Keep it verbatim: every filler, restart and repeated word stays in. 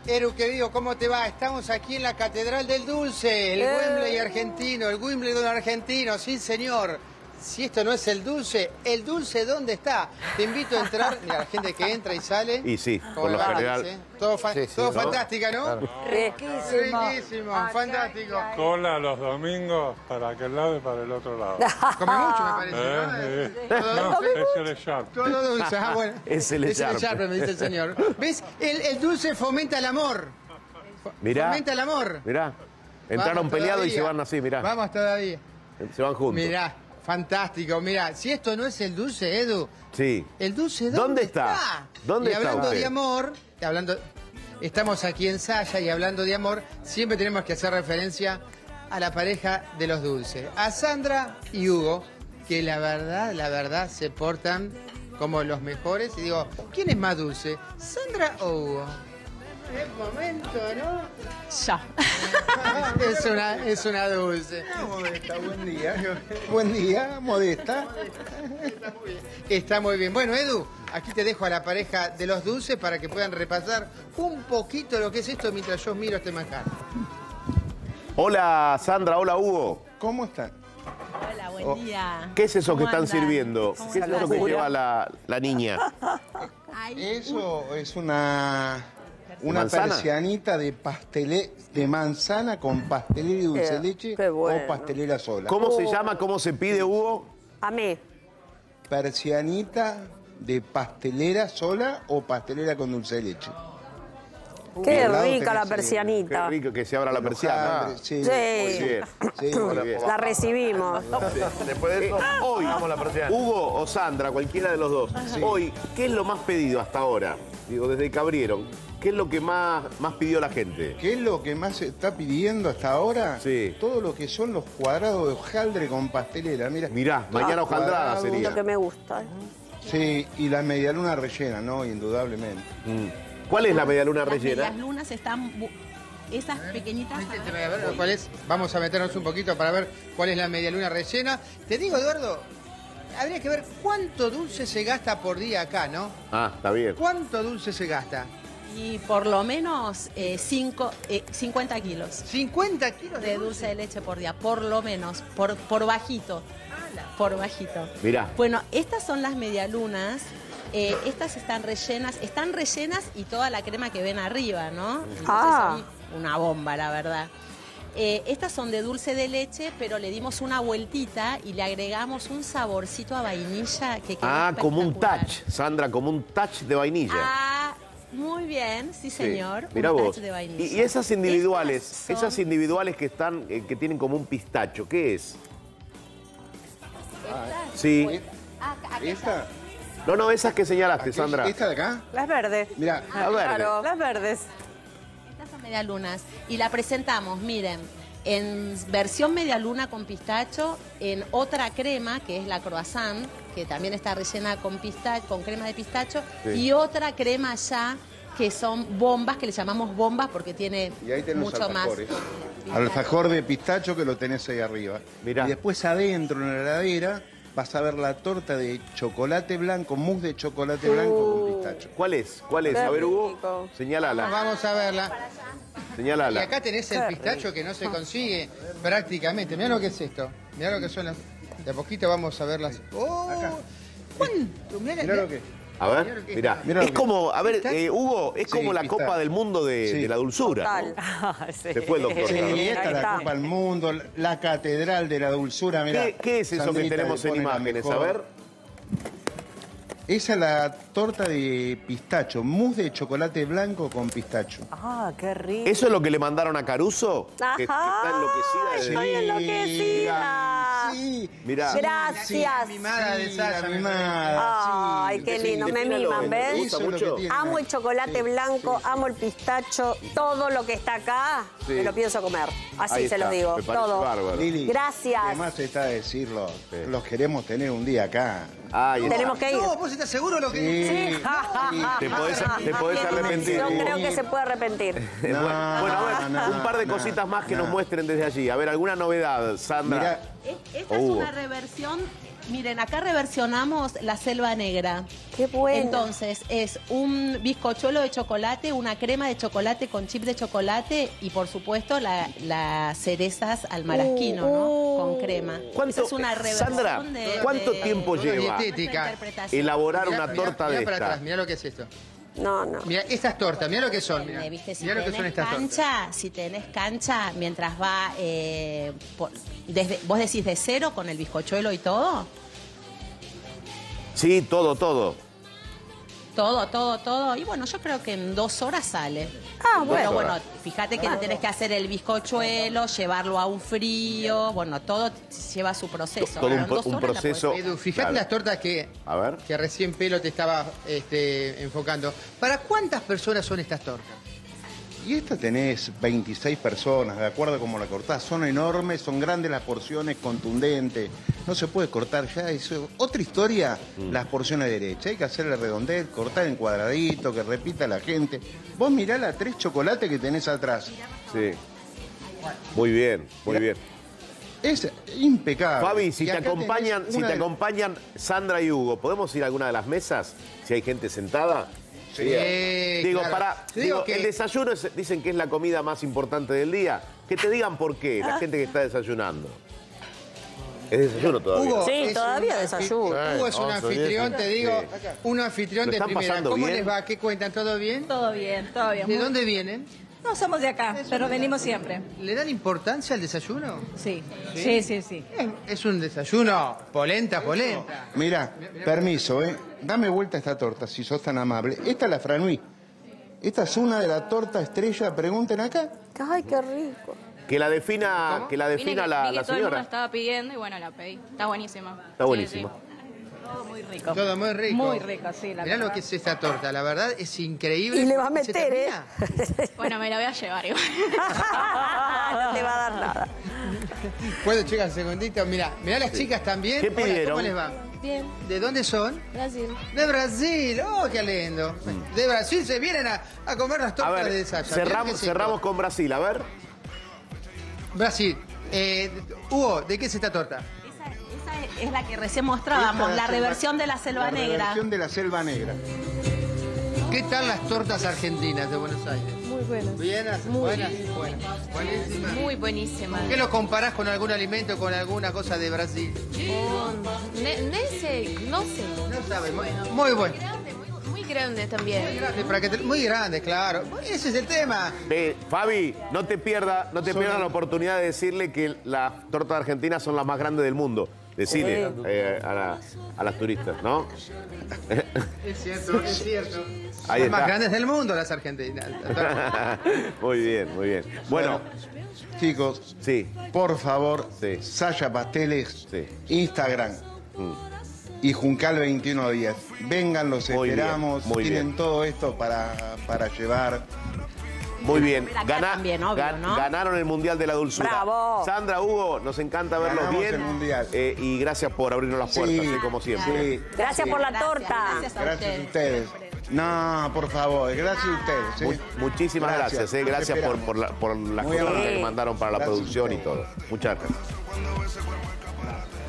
Eru, querido, ¿cómo te va? Estamos aquí en la Catedral del Dulce, el Eh. Wembley argentino, el Wimbledon argentino, sí señor. Si esto no es el dulce, ¿el dulce dónde está? Te invito a entrar, mira, la gente que entra y sale. Y sí, ¿Cómo por lo va? general. ¿Sí? Todo, fa Sí, sí, todo ¿no? fantástica, ¿no? Claro. Riquísimo. Riquísimo, fantástico. Cola los domingos para aquel lado y para el otro lado. Come mucho, me parece, Eh, ¿no? eh. Todo No, dulce. es el Sharp. Todo dulce, ah, bueno. Es el Sharp. Sharp, me dice el señor. ¿Ves? El, el dulce fomenta el amor. Mirá, Fomenta el amor. mirá. Entraron Vamos peleados y todavía. se van así, mirá. Vamos todavía. Se van juntos. Mirá, fantástico. Mirá, si esto no es el dulce, Edu. Sí. ¿El dulce dónde, ¿Dónde está? ¿Dónde y está hablando usted? de amor, hablando, estamos aquí en Saya y hablando de amor, siempre tenemos que hacer referencia a la pareja de los dulces. A Sandra y Hugo, que la verdad, la verdad, se portan como los mejores. Y digo, ¿quién es más dulce? ¿Sandra o Hugo? Es momento, ¿no? Ya. Es una, es una dulce. Modesta, buen día. Buen día, Modesta. Está muy bien. Bueno, Edu, aquí te dejo a la pareja de los dulces para que puedan repasar un poquito lo que es esto mientras yo miro este manjar. Hola, Sandra. Hola, Hugo. ¿Cómo están? Hola, buen Oh, día. ¿Qué es eso que ¿Cómo están andan? sirviendo? ¿Cómo ¿Qué es están? eso que lleva la, la niña? Ay, Eso es una, una ¿Manzana? persianita de pastelé, de manzana con pastelera y dulce Eh, de leche qué bueno. o pastelera sola. ¿Cómo se llama? ¿Cómo se pide, Hugo? A mí. Persianita de pastelera sola o pastelera con dulce de leche. Qué al lado rica la tenés, eh, Qué persianita. rico que se abra la persiana. Hojaldre, sí. Sí. Muy bien. Sí, Muy bien. La recibimos. Después de eso, hoy, Hugo o Sandra, cualquiera de los dos, hoy, ¿qué es lo más pedido hasta ahora? Digo, desde que abrieron, ¿qué es lo que más, más pidió la gente? ¿Qué es lo que más se está pidiendo hasta ahora? Sí. Todo lo que son los cuadrados de hojaldre con pastelera. Mira. Mirá, mañana Ah, hojaldrada cuadrado. sería. Lo que me gusta. ¿eh? Sí, y la medialuna rellena, ¿no? Indudablemente. Mm. ¿Cuál es la medialuna las rellena? medias lunas están... bu- Esas pequeñitas... Te voy a ver cuál es. Vamos a meternos un poquito para ver cuál es la medialuna rellena. Te digo, Eduardo, habría que ver cuánto dulce se gasta por día acá, ¿no? Ah, está bien. ¿Cuánto dulce se gasta? Y por lo menos eh, cinco, eh, cincuenta kilos cincuenta kilos de de dulce de leche por día. Por lo menos. Por, por bajito. Por bajito. Mirá. Bueno, estas son las medialunas. Eh, estas están rellenas, están rellenas y toda la crema que ven arriba, ¿no? Entonces Ah. son una bomba, la verdad. Eh, estas son de dulce de leche, pero le dimos una vueltita y le agregamos un saborcito a vainilla que quedó Ah, como un espectacular. touch, Sandra, como un touch de vainilla. Ah, muy bien, sí, Sí. señor. Mirá un vos. touch de vainilla. Y, y esas individuales, Estas son- esas individuales que están, eh, que tienen como un pistacho, ¿qué es? estas- Sí. Ah, acá está. ¿Esta? No, no, esas que señalaste, Aquella- Sandra. ¿Esta de acá? Las verdes. Mira, A ver. Claro, las verdes. Estas son medialunas y la presentamos, miren, en versión medialuna con pistacho, en otra crema que es la croissant, que también está rellena con pistacho, con crema de pistacho, Sí. y otra crema ya que son bombas, que le llamamos bombas porque tiene y ahí tenemos mucho más. alfajores. pistacho. Alfajor de pistacho que lo tenés ahí arriba. Mirá. Y después adentro en la heladera vas a ver la torta de chocolate blanco, mousse de chocolate blanco con pistacho. ¿Cuál es? ¿Cuál es? Qué A ver, Hugo, rico. señálala, Vamos a verla. Y señálala. acá tenés el Qué pistacho que no se consigue prácticamente. Mirá lo que es esto. Mirá lo que son las... De a poquito vamos a verlas. ¡Oh! ¿Cuánto? Mirá, Mirá lo que... A ver, mirá. Mirá lo Es que- como, a ver, eh, Hugo, es Sí, como la pistacho. Copa del Mundo de, Sí. de la dulzura. Tal. Se fue el doctor. Sí, Claro. esta Ahí es la está. Copa del Mundo, la catedral de la dulzura. Mirá, ¿Qué, qué es eso Sandrita que tenemos le en pone la imágenes? A mejor. ver. Esa es la torta de pistacho, mousse de chocolate blanco con pistacho. Ah, qué rico. ¿Eso es lo que le mandaron a Caruso? Ajá. Que, que está enloquecida. de- Estoy enloquecida. Sí, Mirá. Gracias. mimada de sí, Sasha, la me mimada, Ay, sí. qué lindo. Me Defínalo, miman, ¿te ¿ves? gusta Eso es lo mucho? que tiene. Amo el chocolate Sí, blanco, sí. amo el pistacho, todo lo que está acá, Sí. me lo pienso comer. Así Ahí se está, los digo, me parece todo. bárbaro. Lili, Gracias. Además está decirlo, Sí. los queremos tener un día acá. Ahí está. Tenemos que ir. No, ¿vos estás seguro lo que Sí. Te podés, te podés arrepentir. Yo creo que se puede arrepentir. bueno, bueno, a ver, no, un par de no, cositas más que no. nos muestren desde allí. A ver, ¿alguna novedad, Sandra? Mirá, Es- Esta Oh, es Hugo. una reversión Miren, acá reversionamos la selva negra. Qué bueno. Entonces, es un bizcochuelo de chocolate, una crema de chocolate con chip de chocolate y, por supuesto, la- las cerezas al maraschino, ¿no? Con crema. ¿Cuánto- Esa es una reversión Sandra, de... ¿cuánto de- tiempo Toda lleva dietética. interpretación. elaborar Mirá, una mirá, torta mirá de para esta? atrás, mirá lo que es esto. No, no. Mirá, estas tortas, mirá lo que son. Mirá, Eh, ¿viste? Si mirá lo que son tenés estas tortas. cancha, si tenés cancha, mientras va, eh, por- desde, vos decís de cero con el bizcochuelo y todo, Sí, todo, todo. todo, todo, todo, y bueno, yo creo que en dos horas sale. Ah, Pero bueno. bueno, fíjate que tenés que hacer el bizcochuelo, llevarlo a un frío, bueno, todo lleva su proceso. Todo un En pro- dos un horas la podés proceso. Edu, fíjate Claro. las tortas que, A ver. que recién Pelo te estaba este, enfocando. ¿Para cuántas personas son estas tortas? Y esta tenés veintiséis personas, de acuerdo a cómo la cortás. Son enormes, son grandes las porciones, contundentes. No se puede cortar ya. Eso. Otra historia, las porciones derechas. Hay que hacerle redondez, cortar en cuadradito, que repita la gente. Vos mirá las tres chocolates que tenés atrás. Sí. Muy bien, muy bien. Es impecable. Fabi, si Y te acá acompañan, tenés si una te de- acompañan Sandra y Hugo, ¿podemos ir a alguna de las mesas? Si hay gente sentada. Sí, Digo, claro. para, Te digo, digo que- el desayuno es- dicen que es la comida más importante del día. Que te digan por qué, la gente que está desayunando. ¿Es desayuno todavía? Hugo Sí, es todavía un desayuno. anfi- Hugo es un No, soy anfitrión, ese. te digo, Sí. un anfitrión ¿Lo de están primera. pasando ¿Cómo bien? les va? ¿Qué cuentan? ¿Todo bien? Todo bien, todo bien. ¿De Muy- dónde vienen? No somos de acá, pero venimos siempre. ¿Le dan importancia al desayuno? Sí, sí, sí, sí. Es, es un desayuno polenta, polenta. Mirá, permiso, ¿eh? Dame vuelta esta torta, si sos tan amable. Esta es la franui. Esta es una de la torta estrella, pregunten acá. Ay, qué rico. Que la defina, que la Vine defina que- la, vi que la todo el mundo señora. estaba pidiendo y bueno, la pedí. Está buenísima. Está Sí, buenísima. Todo muy rico. Todo muy rico. Muy rico, sí, la Mirá verdad. lo que es esta torta, la verdad es increíble. Y le va a ¿Se meter, ¿eh? termina? sí. Bueno, me la voy a llevar igual. No te va a dar nada. ¿Puedo, chicas, un segundito? Mirá, mirá las chicas también. ¿Qué Hola, pidieron? ¿Cómo les va? Bien, ¿De dónde son? Brasil. De Brasil. ¡Oh, qué lindo! De Brasil se vienen a, a comer las A tortas de ver, desayuno. cerramos, Mirá qué cerramos con Brasil, a ver. Brasil. Eh, Hugo, ¿de qué es esta torta? Esa, esa es- es la que recién mostrábamos, Esta la es reversión de la selva la negra. reversión de la selva negra. ¿Qué tal las tortas argentinas de Buenos Aires? Muy buenas. ¿Bien? ¿Buenas? Buenas. Buenísimas. Muy buenísima. ¿Qué lo comparás con algún alimento, con alguna cosa de Brasil? Ne- ne sé, no sé. No sabes. Muy, muy bueno. Grande, muy, muy grande Muy también. grande, para que te- muy grande, claro. Ese es el tema. Eh, Fabi, no te pierdas no te Son- pierdas la oportunidad de decirle que las tortas argentinas son las más grandes del mundo. Decirle eh, a, la- a las turistas, ¿no? Es cierto, es cierto. Ahí Las más está. grandes del mundo, las argentinas. Muy bien, muy bien. Bueno, Chicos, sí. por favor, Sí. Saya Pasteles, Sí. Instagram Mm. y Juncal veintiuno días. Vengan, los Muy bien, esperamos. muy Tienen bien. todo esto para, para llevar. Muy bien. Acá Gana- también, obvio, gan- ¿no? Ganaron el Mundial de la Dulzura. ¡Bravo! Sandra, Hugo, nos encanta verlos Ganamos bien. el Mundial. Eh, y gracias por abrirnos las puertas, Sí. eh, como siempre. Sí. Gracias por la Gracias, torta. gracias a Gracias a ustedes. ustedes. No, por favor, gracias a ustedes. ¿sí? Mu- muchísimas gracias, eh, Los gracias por, esperamos. por, la- por las Muy cosas amable. que mandaron para la Gracias a producción y ustedes. todo. Muchas gracias.